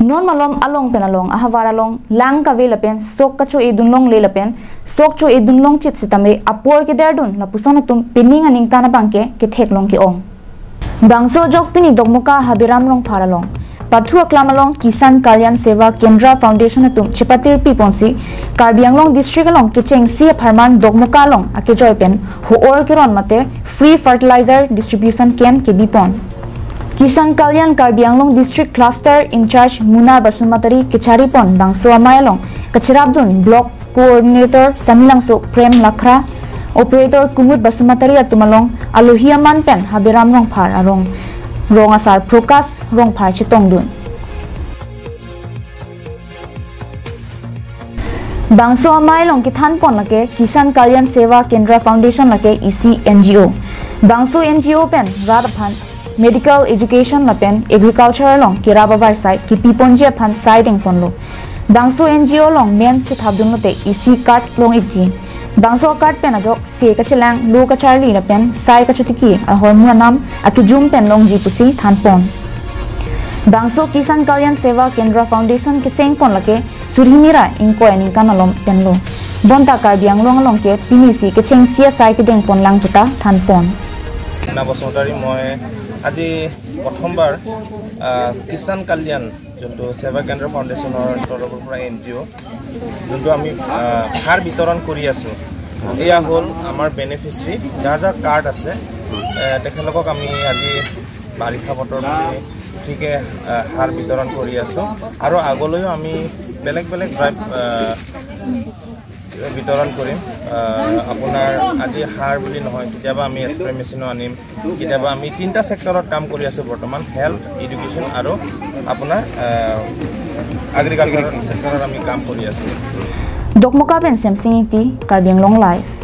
non malom along penalong ahawara long lang ka velapen sok ka chu edunlong lelapen sok chu edunlong chit sitame apor ke derdun la pusona tum pininga ningtana bangke ke theklong ki ong bangso jok pini dogmuka habiram long pharalong pathu aklamalong kisan kalyan seva kendra foundation tum chipatir piponsi karbianglong district along kicheng si pharman dogmuka long akejoy pen ho or kiron mate free fertilizer distribution camp ke bipon Kisan Kalyan Karbianglong District Cluster in charge Muna Basumatari Kichari Pon Bangso Amayalong Kachirabdun Block Coordinator Samilangso Prem Lakra Operator Kumut Basumatari Atumalong Aluhiaman Pen Habiram Rong Par Arong Rong Asar Prokas Rong Par Chitongdun Bangso Amayalong Kithan Pon Lake Kisan Kalyan Seva Kendra Foundation Lake EC NGO Bangso NGO Pen Radaphan Medical Education Lapen Agriculture Long Kiraba Varsai Kipi Ponje Pan Siding Ponlo Bangso NGO Long Men Chithabdun Lote EC Card Long Iti Bangso Card Pen Ajok Se Kachilang Lo Kacharli Lapen Sai Kachutiki Ahormunam Akijum Pen Long Jipusi Thanpon Bangso Kisan Kalyan Seva Kendra Foundation Kiseng Pon Lake Surhimira Inko Eninkanalom Penlo Bonta Karbianglong Long Ke Pinisi Kicheng CSI Kideng Pon Lang Puta Thanpon Nabosotari Moe আজি প্ৰথমবাৰ কিষাণ কল্যাণ যোনটো সেৱা কেন্দ্ৰ ফাউণ্ডেশ্যনৰ তৰফৰ পৰা NGO যোনটো আমি সাৰ বিতৰণ কৰি আছো এয়া হ'ল আমাৰ বেনিফিচিয়াৰী যাৰ যাৰ কাৰ্ড আছে তেখেতলোকক আমি আজি বাৰিষা বতৰ বুলি ঠিকে সাৰ বিতৰণ কৰি আছো আৰু আগলৈও আমি বেলেগ বেলেগ ড্ৰাইভ বিতৰণ কৰিম আপোনাৰ আজি সাৰ বুলি নহয় কিতাবা আমি স্প্ৰে মেচিনো আনিম কিতাবা আমি তিনটা সেক্টৰত কাম কৰি আছো বৰ্তমান হেলথ এডুকেশ্যন আৰু আপোনাৰ এগ্ৰিকালচাৰ সেক্টৰত আমি কাম কৰি আছো Dokmuka Ben Semsingiti Karbianglong Live